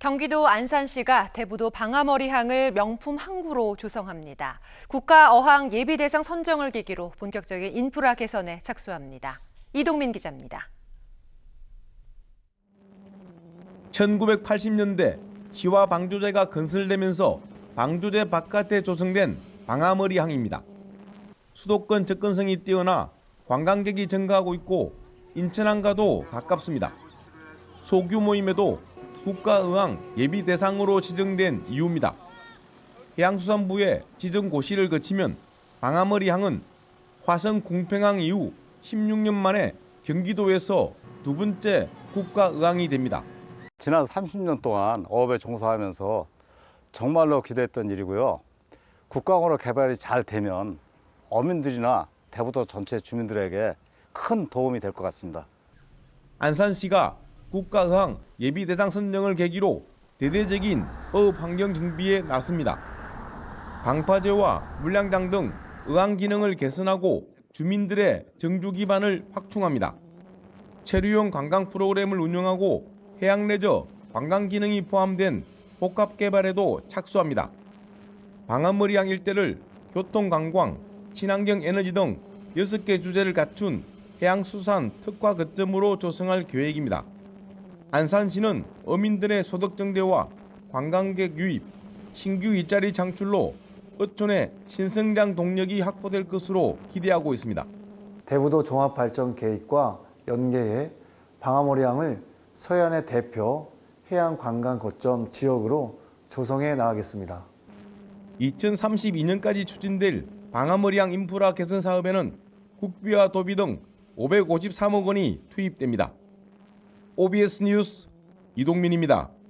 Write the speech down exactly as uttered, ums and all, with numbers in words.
경기도 안산시가 대부도 방아머리항을 명품 항구로 조성합니다. 국가어항 예비대상 선정을 계기로 본격적인 인프라 개선에 착수합니다. 이동민 기자입니다. 천구백팔십 년대 시와 방조제가 건설되면서 방조제 바깥에 조성된 방아머리항입니다. 수도권 접근성이 뛰어나 관광객이 증가하고 있고 인천항과도 가깝습니다. 소규모임에도 국가어항 예비 대상으로 지정된 이유입니다. 해양수산부의 지정 고시를 거치면 방아머리항은 화성 궁평항 이후 십육 년 만에 경기도에서 두 번째 국가어항이 됩니다. 지난 삼십 년 동안 어업에 종사하면서 정말로 기대했던 일이고요. 국가어항으로 개발이 잘 되면 어민들이나 대부도 전체 주민들에게 큰 도움이 될 것 같습니다. 안산시가 국가어항 예비대상 선정을 계기로 대대적인 어업 환경 정비에 나섭니다. 방파제와 물량장 등 어항 기능을 개선하고 주민들의 정주 기반을 확충합니다. 체류용 관광 프로그램을 운영하고 해양 레저, 관광 기능이 포함된 복합 개발에도 착수합니다. 방아머리항 일대를 교통 관광, 친환경 에너지 등 여섯 개 주제를 갖춘 해양수산 특화 거점으로 조성할 계획입니다. 안산시는 어민들의 소득 증대와 관광객 유입, 신규 일자리 창출로 어촌의 신성장 동력이 확보될 것으로 기대하고 있습니다. 대부도 종합발전 계획과 연계해 방아머리항을 서해안의 대표 해양 관광 거점 지역으로 조성해 나가겠습니다. 이천삼십이 년까지 추진될 방아머리항 인프라 개선 사업에는 국비와 도비 등 오백오십삼억 원이 투입됩니다. 오비에스 뉴스 이동민입니다.